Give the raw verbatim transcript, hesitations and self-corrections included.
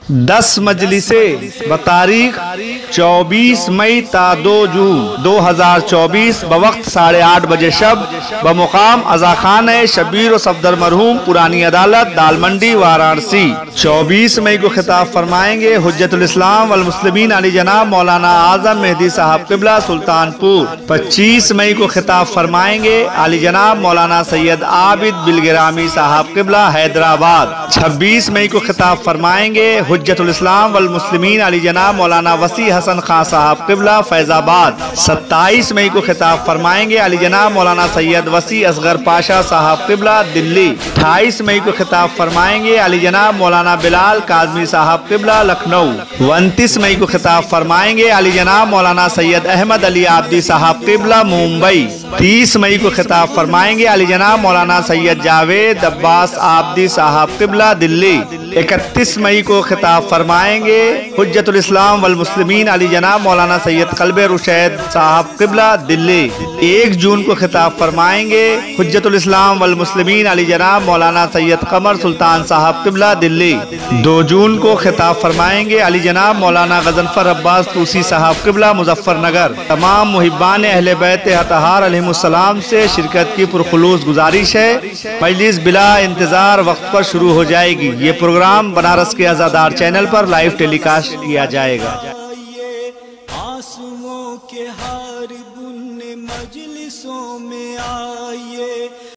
दस मजलिसें बतारीख चौबीस मई ता दो जून दो हजार चौबीस बवक्त साढ़े आठ बजे शब बमुकाम अज़ाखान शबीर सफदर मरहूम पुरानी अदालत दालमंडी वाराणसी। चौबीस मई को खिताब फरमाएंगे हुज्जतुल इस्लाम वल मुस्लिमीन अली जनाब मौलाना आजम मेहदी साहब किबला सुल्तानपुर। पच्चीस मई को खिताब फरमाएंगे अली जनाब मौलाना सैयद आबिद बिलगिरामी साहब किबला हैदराबाद। छब्बीस मई को खिताब फरमाएंगे हुज्जतुल इस्लाम वल मुस्लिमीन अली जनाब मौलाना वसी हसन खान साहब किबला फैजाबाद। सत्ताईस मई को खिताब फरमाएंगे अली जनाब मौलाना सैयद वसी असगर पाशा साहब किबला दिल्ली। अट्ठाईस मई को खिताब फरमाएंगे अली जनाब मौलाना बिलाल काजमी साहब किबला लखनऊ। उनतीस मई को खिताब फरमाएंगे अली जनाब मौलाना सैयद अहमद अली आब्दी साहब किबला मुंबई। तीस मई को खिताब फरमाएंगे अली जनाब मौलाना सैयद जावेद अब्बास आब्दी साहब किबला दिल्ली। इकतीस मई को खिताब फरमाएंगे हुज्जतुल इस्लाम वल मुस्लिमीन अली जनाब मौलाना सैयद कल्बे रुशैद साहब किबला दिल्ली। एक जून को खिताब फरमाएंगे हुज्जतुल इस्लाम वल मुस्लिमीन अली जनाब मौलाना सैयद कमर सुल्तान साहब किबला दिल्ली। दो जून को खिताब फरमाएंगे अली जनाब मौलाना गजनफर अब्बास तूसी साहब किबला मुजफ्फरनगर। तमाम मुहिब्बान अहले बैत अतहार अलैहिमुस्सलाम से शिरकत की पुरखुलूस गुजारिश है। मजलिस बिला इंतजार वक्त पर शुरू हो जाएगी। ये प्रोग्राम बनारस के आज़ादार चैनल पर लाइव टेलीकास्ट किया जाएगा। आंसुओं के हार बुनने मजलिसों में आइए।